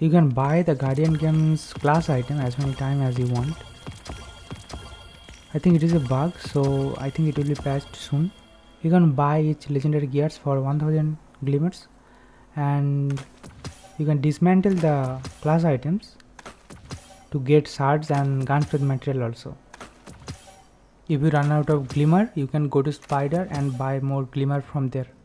You can buy the Guardian Games class item as many times as you want. I think it is a bug, so I think it will be patched soon. You can buy each legendary gears for 1000 glimmers, and you can dismantle the class items to get shards and gunsmith material also. If you run out of glimmer, you can go to Spider and buy more glimmer from there.